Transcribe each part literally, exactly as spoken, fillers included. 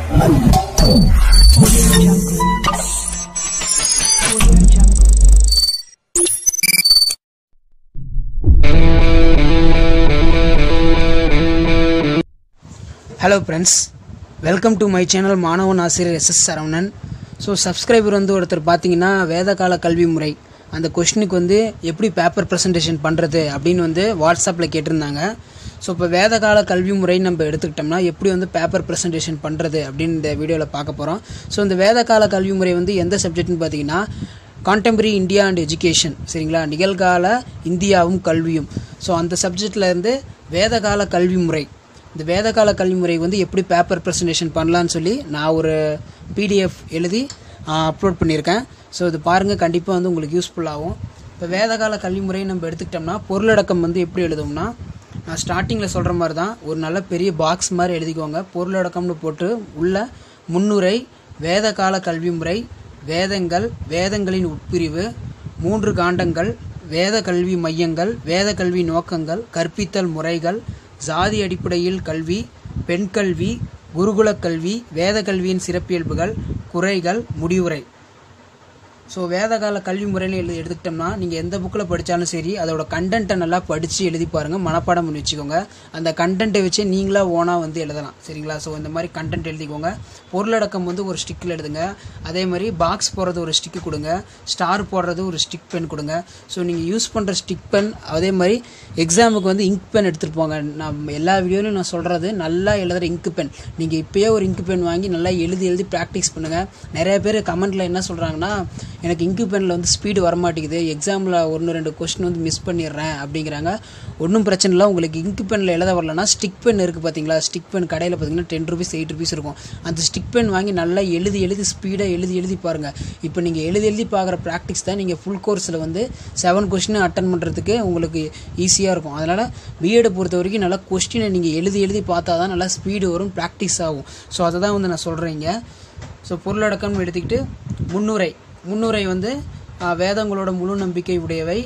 Hello friends, welcome to my channel மாணவன் ஆசிரியர் S S Saravanan. So subscriber வந்து ஒருத்தர் பார்த்தீங்கன்னா வேதகால கல்வி முறை அந்த கொஸ்டினுக்கு வந்து எப்படி பேப்பர் ப்ரெசன்டேஷன் பண்ணுறது அப்படின்னு வந்து வாட்ஸ்அப்பில் கேட்டிருந்தாங்க. ஸோ இப்போ வேதகால கல்வி முறை நம்ம எடுத்துக்கிட்டோம்னா எப்படி வந்து பேப்பர் ப்ரெசன்டேஷன் பண்ணுறது அப்படின்னு இந்த வீடியோவில் பார்க்க போகிறோம். ஸோ இந்த வேதகால கல்வி முறை வந்து எந்த சப்ஜெக்ட்னு பார்த்தீங்கன்னா கான்டெம்பரரி இந்தியா அண்ட் எஜுகேஷன், சரிங்களா, நிகழ்கால இந்தியாவும் கல்வியும். ஸோ அந்த சப்ஜெக்டில் இருந்து வேதகால கல்வி முறை, இந்த வேதகால கல்வி முறை வந்து எப்படி பேப்பர் ப்ரெசன்டேஷன் பண்ணலான்னு சொல்லி நான் ஒரு பிடிஎஃப் எழுதி அப்லோட் பண்ணியிருக்கேன். ஸோ இது பாருங்கள், கண்டிப்பாக வந்து உங்களுக்கு யூஸ்ஃபுல்லாகும். இப்போ வேதகால கல்வி முறையை நம்ம எடுத்துக்கிட்டோம்னா பொருளடக்கம் வந்து எப்படி எழுதுவோம்னா, நான் ஸ்டார்டிங்கில் சொல்கிற மாதிரி தான் ஒரு நல்ல பெரிய பாக்ஸ் மாதிரி எழுதிக்கோங்க. பொருளடக்கம்னு போட்டு உள்ள முன்னுரை, வேதகால கல்வி முறை, வேதங்கள், வேதங்களின் உட்பிரிவு, மூன்று காண்டங்கள், வேத கல்வி மையங்கள், வேத கல்வி நோக்கங்கள், கற்பித்தல் முறைகள், ஜாதி அடிப்படையில் கல்வி, பெண் கல்வி, குருகுல கல்வி, வேத கல்வியின் சிறப்பியல்புகள், குறைகள், முடிவுரை. ஸோ வேதகால கல்வி முறையில் எழுதி எடுத்துக்கிட்டோம்னா நீங்கள் எந்த புக்கில் படித்தாலும் சரி அதோட கண்டென்ட்டை நல்லா படித்து எழுதி பாருங்கள், மனப்பாடம் பண்ணி வச்சுக்கோங்க. அந்த கண்டென்ட்டை வச்சு நீங்களாக ஓனாக வந்து எழுதலாம், சரிங்களா. ஸோ இந்த மாதிரி கண்டென்ட் எழுதிக்கோங்க. பொருளடக்கம் வந்து ஒரு ஸ்டிக்கில் எழுதுங்க. அதே மாதிரி பாக்ஸ் போடுறது ஒரு ஸ்டிக்கு கொடுங்க, ஸ்டார் போடுறது ஒரு ஸ்டிக் பென் கொடுங்க. ஸோ நீங்கள் யூஸ் பண்ணுற ஸ்டிக் பென், அதே மாதிரி எக்ஸாமுக்கு வந்து இங்க் பென் எடுத்துகிட்டு போங்க. நான் எல்லா வீடியோலையும் நான் சொல்கிறது நல்லா எழுதுகிற இங்க் பென். நீங்கள் இப்போயே ஒரு இங்க் பென் வாங்கி நல்லா எழுதி எழுதி ப்ராக்டிஸ் பண்ணுங்கள். நிறைய பேர் கமெண்ட்டில் என்ன சொல்கிறாங்கன்னா, எனக்கு இங்கு பெனில் வந்து ஸ்பீடு வரமாட்டேங்குது, எக்ஸாமில் ஒன்று ரெண்டு கொஸ்டின் வந்து மிஸ் பண்ணிடுறேன் அப்படிங்கிறாங்க. ஒன்றும் பிரச்சனை இல்லை. உங்களுக்கு இங்கு பெனில் எழுத வரலன்னா ஸ்டிக் பென் இருக்குது பார்த்தீங்களா, ஸ்டிக் பென் கடையில் பார்த்தீங்கன்னா டென் ருபீஸ் எயிட் ருபீஸ் இருக்கும். அந்த ஸ்டிக் பென் வாங்கி நல்லா எழுதி எழுதி ஸ்பீடாக எழுதி எழுதி பாருங்கள். இப்போ நீங்கள் எழுதி எழுதி பார்க்குற ப்ராக்டிஸ் தான் நீங்கள் ஃபுல் கோர்ஸில் வந்து செவன் கொஸ்டின் அட்டன் பண்ணுறதுக்கு உங்களுக்கு ஈஸியாக இருக்கும். அதனால் பிஎடை பொறுத்த வரைக்கும் நல்லா கொஸ்டினை நீங்கள் எழுதி எழுதி பார்த்தா தான் நல்லா ஸ்பீடு வரும், ப்ராக்டிஸ் ஆகும். ஸோ அதை தான் வந்து நான் சொல்கிறேங்க. ஸோ பொருளடக்கம்னு எடுத்துக்கிட்டு முன்னுரை, முன்னுரை வந்து வேதங்களோட முழு நம்பிக்கை உடையவை,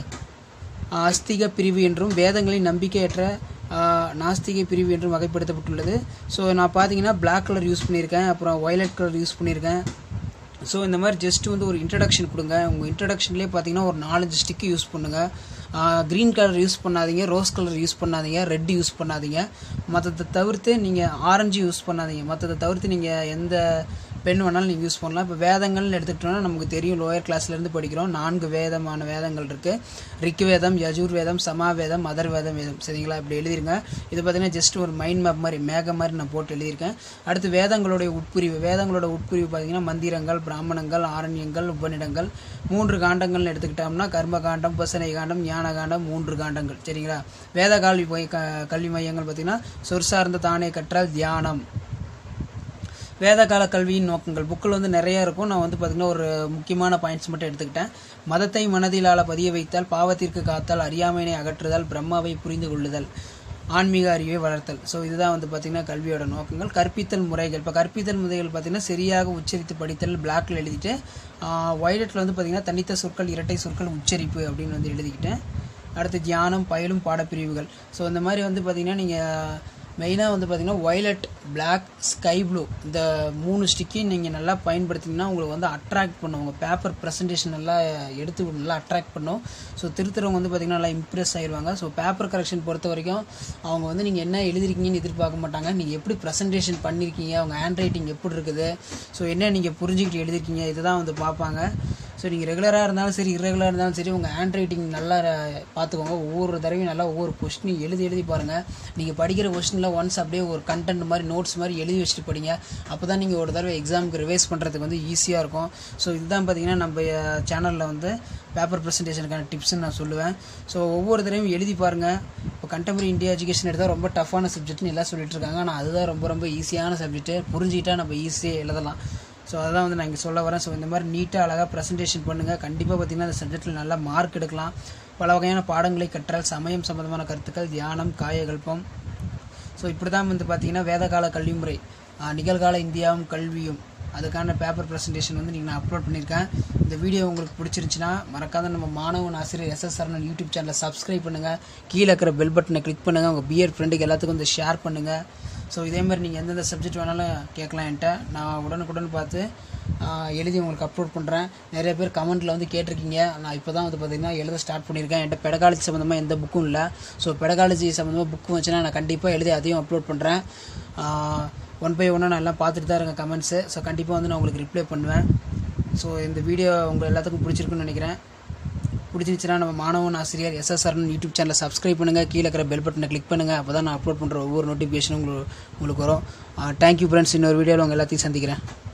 ஆஸ்திக பிரிவு என்றும் வேதங்களின் நம்பிக்கையற்ற நாஸ்திக பிரிவு என்றும் வகைப்படுத்தப்பட்டுள்ளது. ஸோ நான் பார்த்தீங்கன்னா பிளாக் கலர் யூஸ் பண்ணியிருக்கேன், அப்புறம் வயலட் கலர் யூஸ் பண்ணியிருக்கேன். ஸோ இந்த மாதிரி ஜஸ்ட்டு வந்து ஒரு இன்ட்ரடக்ஷன் கொடுங்க. உங்கள் இன்ட்ரடக்ஷன்லேயே பார்த்தீங்கன்னா ஒரு நாலஞ்சு ஸ்டிக்கு யூஸ் பண்ணுங்கள். க்ரீன் கலர் யூஸ் பண்ணாதீங்க, ரோஸ் கலர் யூஸ் பண்ணாதீங்க, ரெட் யூஸ் பண்ணாதீங்க. மற்றதை தவிர்த்து நீங்கள் ஆரஞ்சு யூஸ் பண்ணாதீங்க. மற்றதை தவிர்த்து நீங்கள் எந்த பென் வேணாலும் நீங்கள் யூஸ் பண்ணலாம். இப்போ வேதங்கள்னு எடுத்துக்கிட்டோன்னா நமக்கு தெரியும், லோயர் கிளாஸ்லேருந்து படிக்கிறோம். நான்கு வேதமான வேதங்கள் இருக்குது. ரிக் வேதம், யஜூர் வேதம், சமா வேதம், அதர் வேதம் வேதம், சரிங்களா. இப்படி எழுதிருங்க. இது பார்த்தீங்கன்னா ஜஸ்ட் ஒரு மைண்ட் மேப் மாதிரி மேகம் மாதிரி நான் போட்டு எழுதியிருக்கேன். அடுத்து வேதங்களுடைய உட்பிரிவு, வேதங்களோட உட்பிரிவு பார்த்தீங்கன்னா மந்திரங்கள், பிராமணங்கள், ஆரண்யங்கள், உபநிடங்கள். மூன்று காண்டங்கள்னு எடுத்துக்கிட்டோம்னா கர்ம காண்டம், உபசனை காண்டம், ஞான காண்டம், மூன்று காண்டங்கள், சரிங்களா. வேத கல்வி கல்வி மையங்கள் பார்த்தீங்கன்னா சொற்சார்ந்த தானே கற்றால் தியானம். வேதகால கல்வியின் நோக்கங்கள் புக்கில் வந்து நிறையா இருக்கும். நான் வந்து பார்த்திங்கன்னா ஒரு முக்கியமான பாயிண்ட்ஸ் மட்டும் எடுத்துக்கிட்டேன். மதத்தை மனதிலால பதிய வைத்தால், பாவத்திற்கு காத்தால், அறியாமையினை அகற்றுதல், பிரம்மாவை புரிந்து கொள்ளுதல், ஆன்மீக அறிவை வளர்த்தல். ஸோ இதுதான் வந்து பார்த்திங்கன்னா கல்வியோட நோக்கங்கள். கற்பித்தல் முறைகள், இப்போ கற்பித்தல் முறைகள் பார்த்திங்கன்னா சரியாக உச்சரித்து படித்தல், பிளாக்ல எழுதிட்டு, ஒயிலட்டில் வந்து பார்த்திங்கன்னா தனித்த சொற்கள், இரட்டை சொற்கள், உச்சரிப்பு அப்படின்னு வந்து எழுதிக்கிட்டேன். அடுத்து தியானம், பயிலும் பாடப்பிரிவுகள். ஸோ இந்த மாதிரி வந்து பார்த்திங்கன்னா நீங்கள் மெயினாக வந்து பார்த்திங்கன்னா ஒய்லட், பிளாக், ஸ்கை ப்ளூ இந்த மூணு ஸ்டிக்கையும் நீங்கள் நல்லா பயன்படுத்திங்கன்னா உங்களுக்கு வந்து அட்ராக்ட் பண்ணும், உங்கள் பேப்பர் ப்ரெசன்டேஷன் நல்லா எடுத்து நல்லா அட்ராக்ட் பண்ணும். ஸோ திருத்தரவங்க வந்து பார்த்திங்கன்னா நல்லா இம்ப்ரெஸ் ஆகிடுவாங்க. ஸோ பேப்பர் கரெக்ஷன் பொறுத்த வரைக்கும் அவங்க வந்து நீங்கள் என்ன எழுதிருக்கீங்கன்னு எதிர்பார்க்க மாட்டாங்க, நீங்கள் எப்படி ப்ரெசன்டேஷன் பண்ணியிருக்கீங்க, அவங்க ஹேண்ட் ரைட்டிங் எப்படி இருக்குது, ஸோ என்ன நீங்கள் புரிஞ்சுக்கிட்டு எழுதிருக்கீங்க, இதை தான் வந்து பார்ப்பாங்க. ஸோ நீங்கள் ரெகுலராக இருந்தாலும் சரி, இரெகுலராக இருந்தாலும் சரி, உங்கள் ஹேண்ட் ரைட்டிங் நல்லா பார்த்துக்கோங்க. ஒவ்வொரு தடவையும் நல்லா ஒவ்வொரு கொஸ்டினையும் எழுதி எழுதி பாருங்கள். நீங்கள் படிக்கிற கொஸ்டினில் ஒன்ஸ் அப்படியே ஒரு கண்டென்ட் மாதிரி நோட்ஸ் மாதிரி எழுதி வச்சுட்டு படிங்க. அப்போ தான் நீங்கள் ஒரு தடவை எக்ஸாமுக்கு ரிவைஸ் பண்ணுறதுக்கு வந்து ஈஸியாக இருக்கும். ஸோ இதுதான் பார்த்திங்கன்னா நம்ம சேனலில் வந்து பேப்பர் ப்ரெசன்டேஷனுக்கான டிப்ஸ்ன்னு நான் சொல்லுவேன். ஸோ ஒவ்வொரு தடவையும் எழுதி பாருங்கள். இப்போ கண்டெம்பரரி இந்தியா எஜுகேஷன் எடுத்தால் ரொம்ப டஃப்பான சப்ஜெக்ட்னு எல்லாம் சொல்லிட்டு இருக்காங்க. ஆனால் அதுதான் ரொம்ப ரொம்ப ஈஸியான சப்ஜெக்ட்டு. புரிஞ்சுக்கிட்டா நம்ம ஈஸியாக எழுதலாம். ஸோ அதான் வந்து நான் இங்கே சொல்ல வரேன். ஸோ இந்த மாதிரி நீட்டாக அழகாக ப்ரெசன்டேஷன் பண்ணுங்கள். கண்டிப்பாக பார்த்திங்கன்னா அந்த சப்ஜெக்டில் நல்லா மார்க் எடுக்கலாம். பல வகையான பாடங்களை கற்றால், சமயம் சம்பந்தமான கருத்துக்கள், தியானம், காயகல்பம். ஸோ இப்படி தான் வந்து பார்த்திங்கன்னா வேதகால கல்வி முறை, நிகழ்கால இந்தியாவும் கல்வியும், அதுக்கான பேப்பர் ப்ரெசன்டேஷன் வந்து நீங்கள் நான் அப்லோட் பண்ணியிருக்கேன். இந்த வீடியோ உங்களுக்கு பிடிச்சிருந்துச்சுன்னா மறக்காத நம்ம மாணவன் ஆசிரியர் எஸ் எஸ் சரவணன் யூடியூப் சேனலை சப்ஸ்கிரைப் பண்ணுங்கள். கீழே இருக்கிற பெல் பட்டனை கிளிக் பண்ணுங்கள். உங்கள் பிஎட் ஃப்ரெண்டுக்கு எல்லாத்துக்கும் வந்து ஷேர் பண்ணுங்கள். ஸோ இதே மாதிரி நீங்கள் எந்தெந்த சப்ஜெக்ட் வேணாலும் கேட்கலாம் என்கிட்ட. நான் உடனுக்குடன் பார்த்து எழுதி உங்களுக்கு அப்லோட் பண்ணுறேன். நிறைய பேர் கமெண்ட்டில் வந்து கேட்டிருக்கீங்க. நான் இப்போ தான் வந்து பார்த்திங்கன்னா எழுத ஸ்டார்ட் பண்ணியிருக்கேன். என்கிட்ட பெடகாலஜி சம்மந்தமாக எந்த புக்கும் இல்லை. ஸோ பெடகாலஜி சம்மந்தமாக புக்கு வச்சுன்னா நான் கண்டிப்பாக எழுதி அதையும் அப்லோட் பண்ணுறேன். ஒன் பை ஒன்னாக நான் எல்லாம் பார்த்துட்டு தான் இருக்கேன் கமெண்ட்ஸு. ஸோ கண்டிப்பாக வந்து நான் உங்களுக்கு ரிப்ளை பண்ணுவேன். ஸோ இந்த வீடியோ உங்கள் எல்லாத்துக்கும் பிடிச்சிருக்குன்னு நினைக்கிறேன். பிடிச்சிருந்துச்சுன்னா நம்ம மாணவன் ஆசிரியர் எஸ்எஸ் சரவணன் யூடியூப் சேனலை சப்ஸ்கிரைப் பண்ணுங்கள். கீழே இருக்கிற பெல் பட்டனை கிளிக் பண்ணுங்கள். அப்போ தான் நான் அப்லோட் பண்ணுற ஒவ்வொரு நோட்டிஃபிகேஷனும் உங்களுக்கு உங்களுக்கு வரும். Thank you friends. இன்னொரு வீடியோவில் உங்கள் எல்லாத்தையும் சந்திக்கிறேன்.